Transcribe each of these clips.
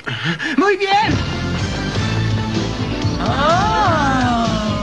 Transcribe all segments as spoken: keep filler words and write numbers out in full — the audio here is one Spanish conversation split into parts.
¡Muy bien! ¡Oh!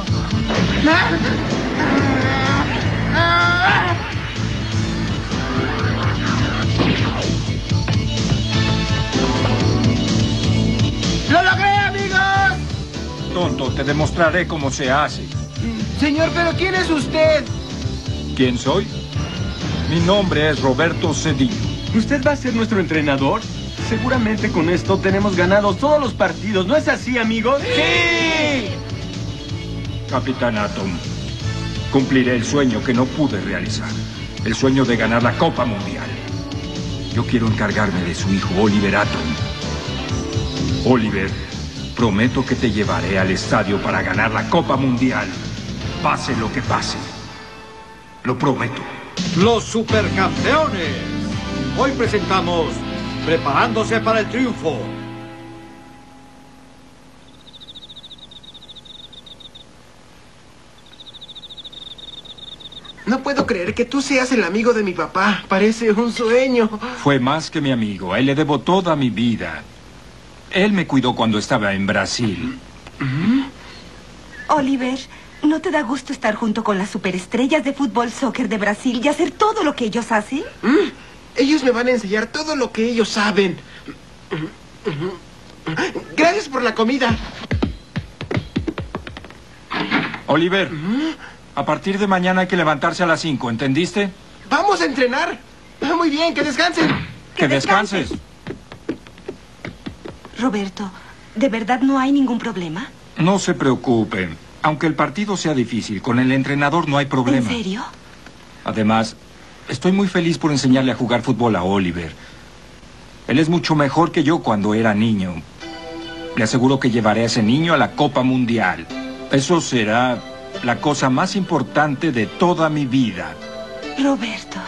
¡Lo logré, amigos! Tonto, te demostraré cómo se hace. Señor, ¿pero quién es usted? ¿Quién soy? Mi nombre es Roberto Cedillo. ¿Usted va a ser nuestro entrenador? Seguramente con esto tenemos ganados todos los partidos. ¿No es así, amigos? ¡Sí! Capitán Atom, cumpliré el sueño que no pude realizar. El sueño de ganar la Copa Mundial. Yo quiero encargarme de su hijo, Oliver Atom. Oliver, prometo que te llevaré al estadio para ganar la Copa Mundial. Pase lo que pase. Lo prometo. Los supercampeones. Hoy presentamos Preparándose para el Triunfo. No puedo creer que tú seas el amigo de mi papá. Parece un sueño. Fue más que mi amigo. A él le debo toda mi vida. Él me cuidó cuando estaba en Brasil. Oliver, ¿no te da gusto estar junto con las superestrellas de fútbol soccer de Brasil y hacer todo lo que ellos hacen? ¿Mm? Ellos me van a enseñar todo lo que ellos saben. Gracias por la comida. Oliver, a partir de mañana hay que levantarse a las cinco, ¿entendiste? ¡Vamos a entrenar! Muy bien, que descansen. Que, que descanses. Roberto, ¿de verdad no hay ningún problema? No se preocupen. Aunque el partido sea difícil, con el entrenador no hay problema. ¿En serio? Además, estoy muy feliz por enseñarle a jugar fútbol a Oliver. Él es mucho mejor que yo cuando era niño. Le aseguro que llevaré a ese niño a la Copa Mundial. Eso será la cosa más importante de toda mi vida. Roberto.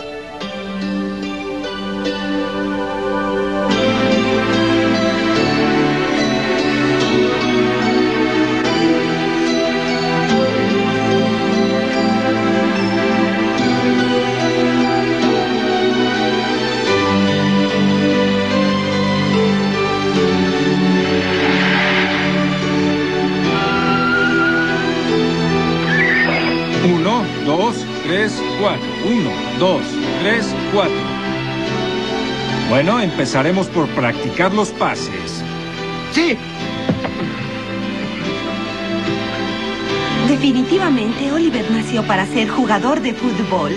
Uno, dos, tres, cuatro. Uno, dos, tres, cuatro. Bueno, empezaremos por practicar los pases. ¡Sí! Definitivamente, Oliver nació para ser jugador de fútbol.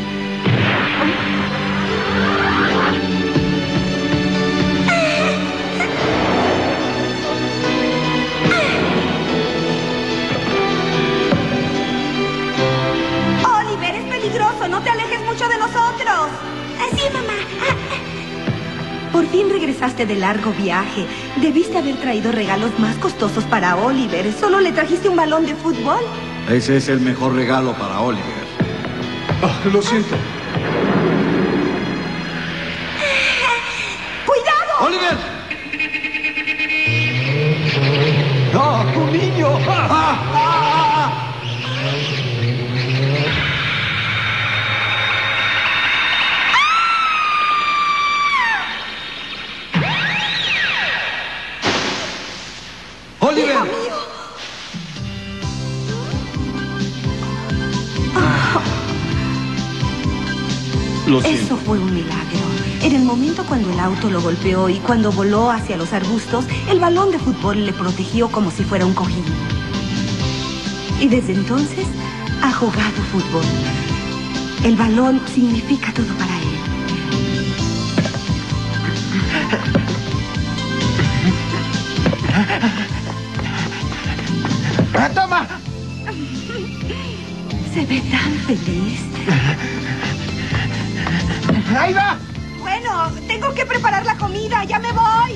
Oliver, es peligroso. No te alejes mucho de nosotros. Sí, mamá. Por fin regresaste de largo viaje. Debiste haber traído regalos más costosos para Oliver. ¿Solo le trajiste un balón de fútbol? Ese es el mejor regalo para Oliver. Oh, lo siento. ¡Cuidado! ¡Oliver! ¡Oh, un niño! ¡Ah! ¡Ah! ¡Ah! ¡Oliver! ¡Hijo mío! Lo siento. Eso fue un milagro. En el momento cuando el auto lo golpeó y cuando voló hacia los arbustos, el balón de fútbol le protegió como si fuera un cojín. Y desde entonces ha jugado fútbol. El balón significa todo para él. ¡Ah, toma! Se ve tan feliz. ¡Ahí va! Bueno, tengo que preparar la comida. ¡Ya me voy!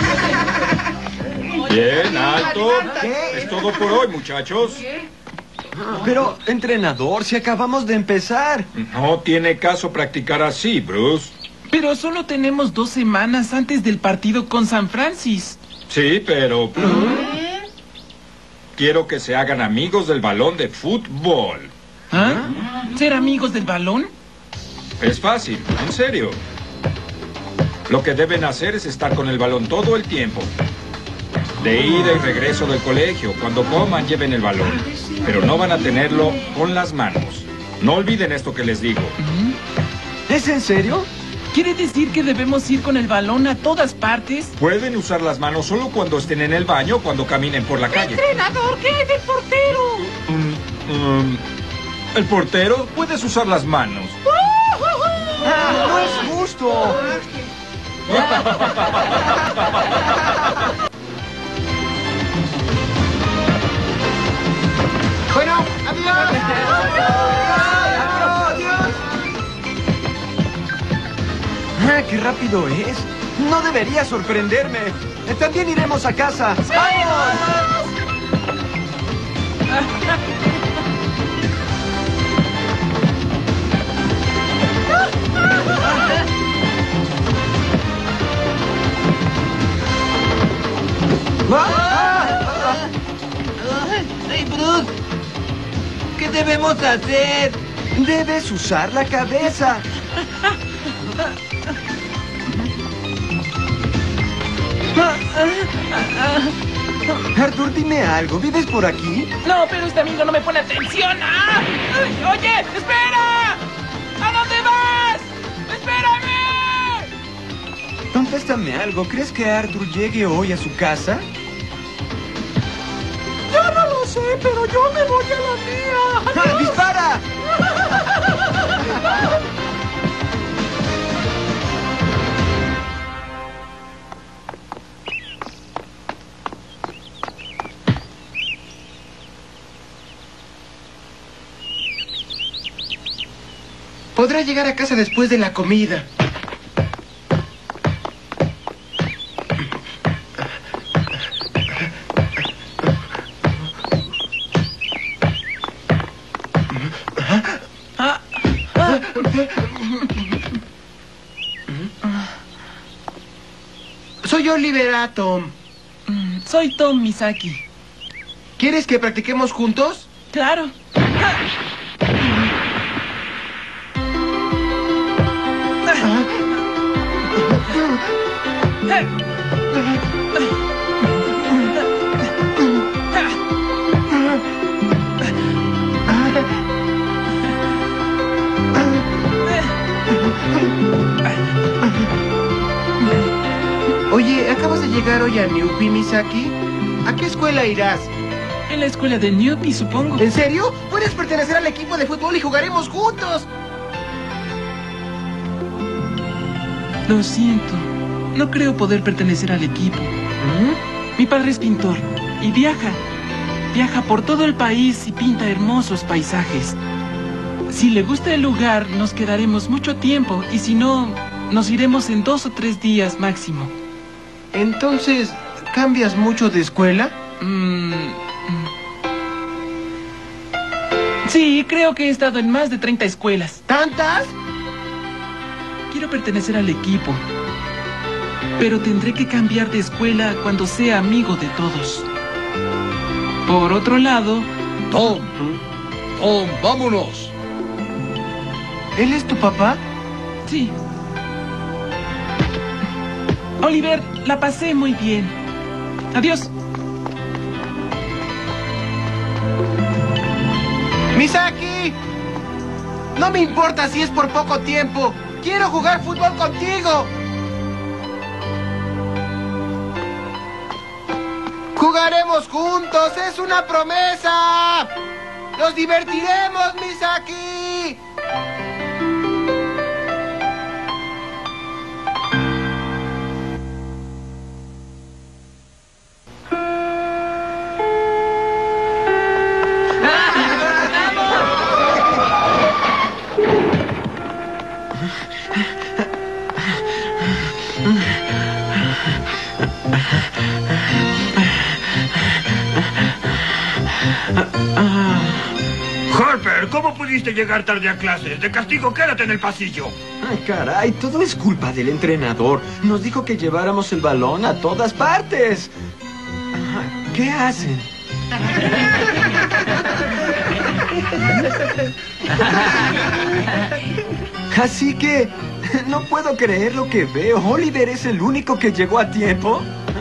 Bien, alto. Es todo por hoy, muchachos. Pero, entrenador, si acabamos de empezar. No tiene caso practicar así, Bruce. Pero solo tenemos dos semanas antes del partido con San Francis. Sí, pero... Quiero que se hagan amigos del balón de fútbol. ¿Ah? ¿Ser amigos del balón? Es fácil, en serio. Lo que deben hacer es estar con el balón todo el tiempo. De ida y regreso del colegio. Cuando coman, lleven el balón. Pero no van a tenerlo con las manos. No olviden esto que les digo. ¿Es en serio? ¿Quiere decir que debemos ir con el balón a todas partes? Pueden usar las manos solo cuando estén en el baño o cuando caminen por la calle. ¡Entrenador, qué es el portero! Mm, mm, el portero, puedes usar las manos. ¡Ah, no es justo! Bueno, adiós. Ah, ¡qué rápido es! No debería sorprenderme. También iremos a casa. ¡Vamos! ¡Hey, Bruce! ¿Qué debemos hacer? Debes usar la cabeza. Arthur, dime algo. ¿Vives por aquí? No, pero este amigo no me pone atención. ¡Ah! ¡Ay, ¡Oye! ¡Espera! ¿A dónde vas? ¡Espérame! Contéstame algo. ¿Crees que Arthur llegue hoy a su casa? Yo no lo sé, pero yo me voy a la mía. ¡Ah, ¡dispara! Podrá llegar a casa después de la comida. Soy Oliver Atom. Soy Tom Misaki. ¿Quieres que practiquemos juntos? Claro. Oye, ¿acabas de llegar hoy a Newpie, Misaki? ¿A qué escuela irás? En la escuela de Newpie, supongo. ¿En serio? Puedes pertenecer al equipo de fútbol y jugaremos juntos. Lo siento. No creo poder pertenecer al equipo. Mi padre es pintor y viaja. Viaja por todo el país y pinta hermosos paisajes. Si le gusta el lugar, nos quedaremos mucho tiempo y si no, nos iremos en dos o tres días máximo. Entonces, ¿cambias mucho de escuela? Mm, sí, creo que he estado en más de treinta escuelas. ¿Tantas? Quiero pertenecer al equipo, pero tendré que cambiar de escuela cuando sea amigo de todos. Por otro lado... Tom, Tom, vámonos. ¿Él es tu papá? Sí. Oliver, la pasé muy bien. Adiós. ¡Misaki! No me importa si es por poco tiempo. ¡Quiero jugar fútbol contigo! ¡Jugaremos juntos! ¡Es una promesa! ¡Nos divertiremos, Misaki! ¿Cómo pudiste llegar tarde a clases? De castigo, quédate en el pasillo. Ay, caray, todo es culpa del entrenador. Nos dijo que lleváramos el balón a todas partes. ¿Qué hacen? Así que no puedo creer lo que veo. ¿Oliver es el único que llegó a tiempo?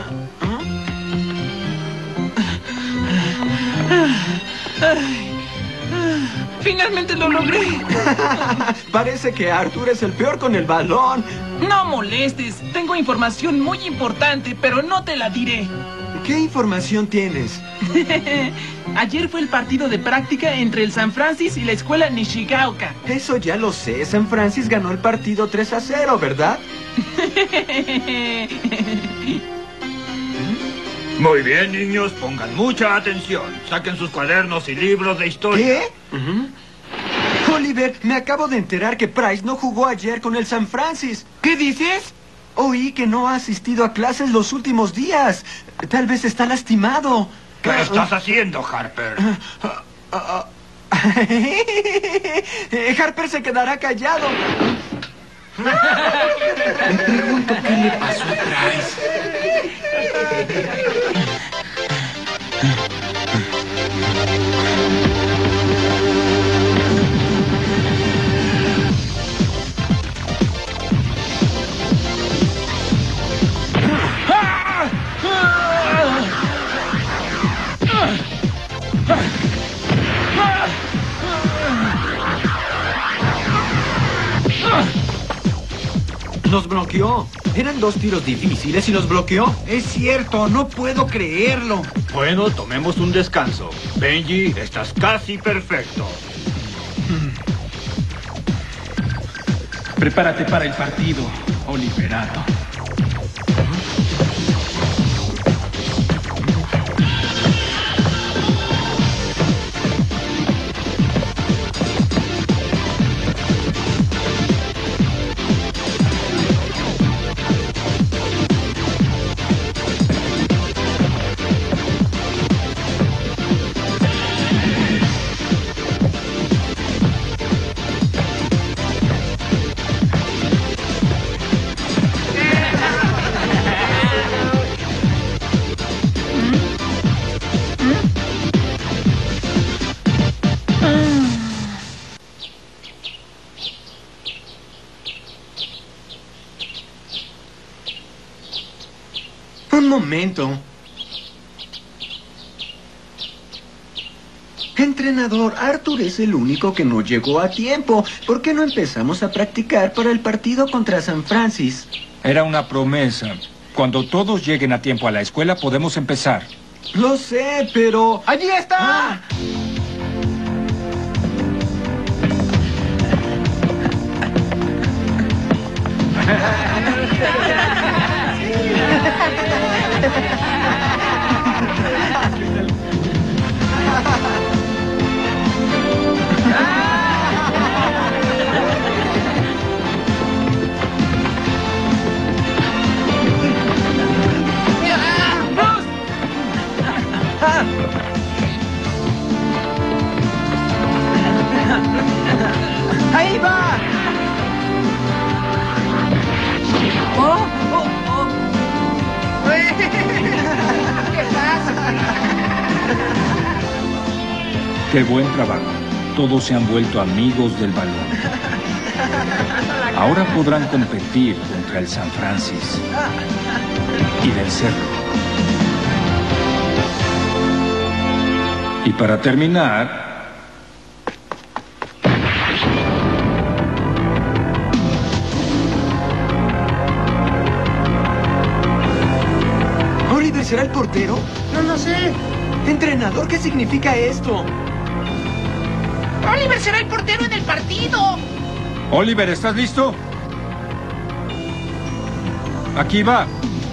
¡Finalmente lo logré! Parece que Arthur es el peor con el balón. No molestes. Tengo información muy importante, pero no te la diré. ¿Qué información tienes? Ayer fue el partido de práctica entre el San Francis y la escuela Nishigaoka. Eso ya lo sé. San Francis ganó el partido tres a cero, ¿verdad? Muy bien, niños, pongan mucha atención. Saquen sus cuadernos y libros de historia. ¿Qué? Uh-huh. Oliver, me acabo de enterar que Price no jugó ayer con el San Francis. ¿Qué dices? Oí que no ha asistido a clases los últimos días. Tal vez está lastimado. ¿Qué estás haciendo, Harper? Harper se quedará callado. Me pregunto qué le pasó a Price. Nos bloqueó. Eran dos tiros difíciles y los bloqueó. Es cierto, no puedo creerlo. Bueno, tomemos un descanso. Benji, estás casi perfecto. Prepárate para el partido, Oliverado. Un momento. Entrenador, Arthur es el único que no llegó a tiempo. ¿Por qué no empezamos a practicar para el partido contra San Francis? Era una promesa. Cuando todos lleguen a tiempo a la escuela, podemos empezar. Lo sé, pero... ¡Allí está! ¡Ah! ¡Ahí va! ¡Oh! ¡Oh! ¡Oh! ¿Qué pasa? Qué buen trabajo. Todos se han vuelto amigos del balón. Ahora podrán competir contra el San Francis y vencerlo. Y para terminar... ¿Oliver será el portero? No lo sé. Entrenador, ¿qué significa esto? Oliver será el portero en el partido. Oliver, ¿estás listo? Aquí va.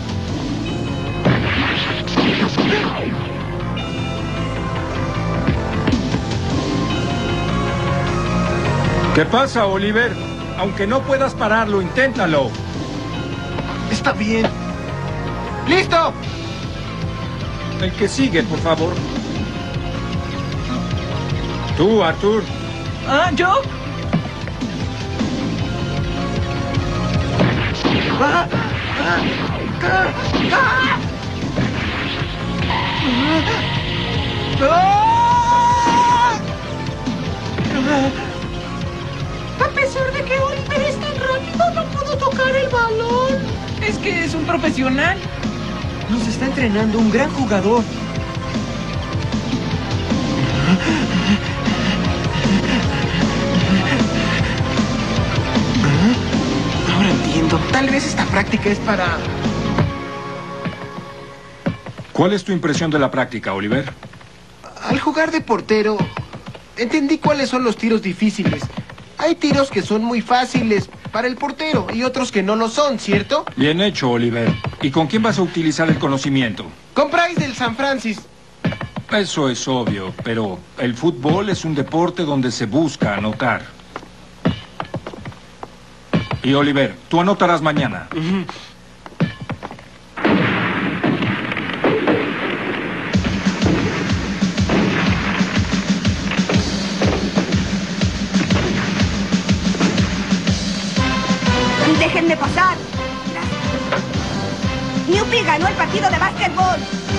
¿Qué pasa, Oliver? Aunque no puedas pararlo, inténtalo. Está bien. ¡Listo! El que sigue, por favor. Tú, Arthur. ¿Ah, yo? Ah, ah, ah, ah. A pesar de que Oliver es tan rápido, no pudo tocar el balón. Es que es un profesional. Nos está entrenando un gran jugador. Ahora entiendo. Tal vez esta práctica es para... ¿Cuál es tu impresión de la práctica, Oliver? Al jugar de portero, entendí cuáles son los tiros difíciles. Hay tiros que son muy fáciles para el portero y otros que no lo son, ¿cierto? Bien hecho, Oliver. ¿Y con quién vas a utilizar el conocimiento? Con Price del San Francisco. Eso es obvio, pero el fútbol es un deporte donde se busca anotar. Y Oliver, tú anotarás mañana. Uh-huh. ¡Déjenme pasar! Newpie ganó el partido de básquetbol.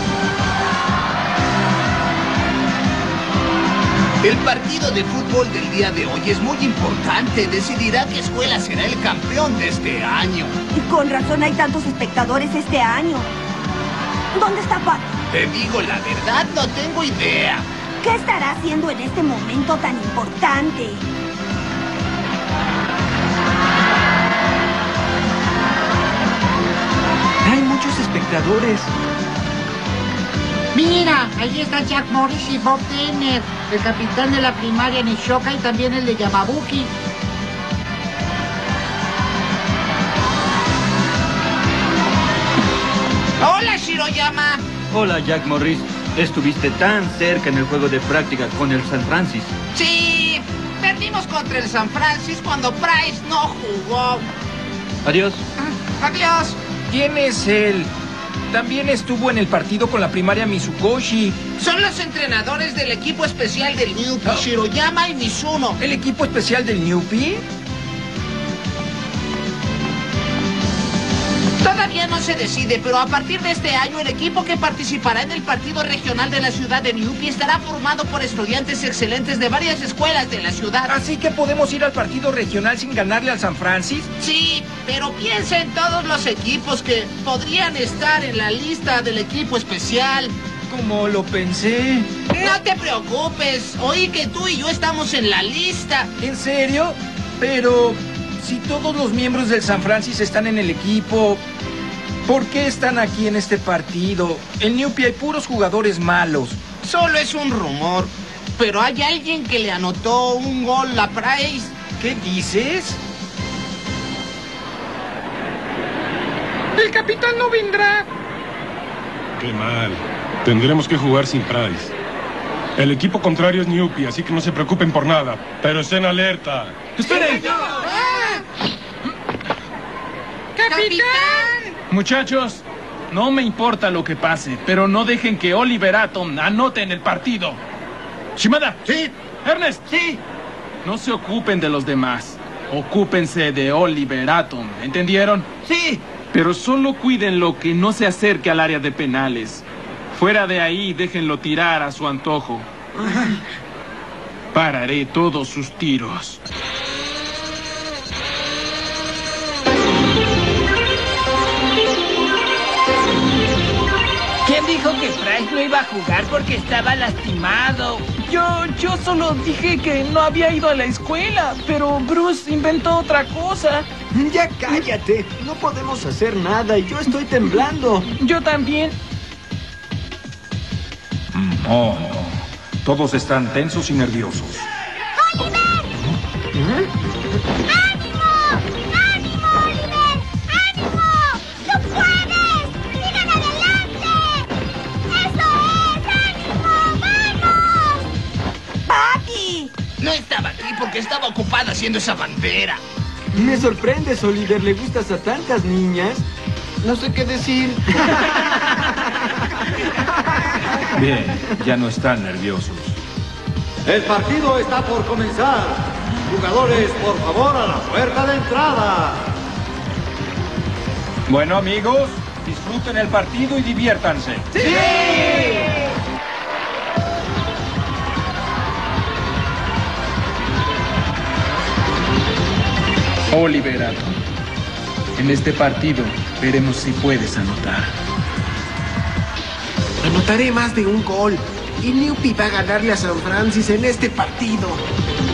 El partido de fútbol del día de hoy es muy importante. Decidirá qué escuela será el campeón de este año. Y con razón hay tantos espectadores este año. ¿Dónde está Pat? Te digo la verdad, no tengo idea. ¿Qué estará haciendo en este momento tan importante? Hay muchos espectadores. Mira, ahí está Jack Morris y Bob Denner, el capitán de la primaria Nishoka y también el de Yamabuki. ¡Hola, Shiroyama! Hola, Jack Morris. Estuviste tan cerca en el juego de práctica con el San Francisco. Sí, perdimos contra el San Francisco cuando Price no jugó. Adiós. Adiós. ¿Quién es él? También estuvo en el partido con la primaria Mizukoshi. Son los entrenadores del equipo especial del Newpie, oh. Shiroyama y Mizuno. ¿El equipo especial del Newpie? Todavía no se decide, pero a partir de este año el equipo que participará en el partido regional de la ciudad de Newpie estará formado por estudiantes excelentes de varias escuelas de la ciudad. ¿Así que podemos ir al partido regional sin ganarle al San Francisco? Sí, pero piensa en todos los equipos que podrían estar en la lista del equipo especial. Como lo pensé. No te preocupes, oí que tú y yo estamos en la lista. ¿En serio? Pero si todos los miembros del San Francisco están en el equipo, ¿por qué están aquí en este partido? En Newpie hay puros jugadores malos. Solo es un rumor, pero hay alguien que le anotó un gol a Price. ¿Qué dices? El capitán no vendrá. Qué mal. Tendremos que jugar sin Price. El equipo contrario es Newpie, así que no se preocupen por nada. Pero estén alerta. ¡Esperen! ¡Ah! ¡Capitán! Muchachos, no me importa lo que pase, pero no dejen que Oliver Atom anote en el partido. Shimada. Sí. Ernest. Sí. No se ocupen de los demás. Ocúpense de Oliver Atom, ¿entendieron? Sí. Pero solo cuídenlo que no se acerque al área de penales. Fuera de ahí, déjenlo tirar a su antojo. Pararé todos sus tiros. ¿Quién dijo que Price no iba a jugar porque estaba lastimado? Yo, yo solo dije que no había ido a la escuela, pero Bruce inventó otra cosa. Ya cállate, no podemos hacer nada y yo estoy temblando. Yo también. Oh, no. Todos están tensos y nerviosos. ¡Oliver! ¿Eh? ¡Ánimo! ¡Ánimo, Oliver! ¡Ánimo! ¡Tú puedes! ¡Sigan adelante! ¡Eso es! ¡Ánimo! ¡Vamos! ¡Papi! No estaba aquí porque estaba ocupada haciendo esa bandera. Me sorprendes, Oliver. ¿Le gustas a tantas niñas? No sé qué decir. Bien, ya no están nerviosos. El partido está por comenzar. Jugadores, por favor, a la puerta de entrada. Bueno, amigos, disfruten el partido y diviértanse. ¡Sí! Oliver Atom, en este partido veremos si puedes anotar. Anotaré más de un gol y Newpie va a ganarle a San Francisco en este partido.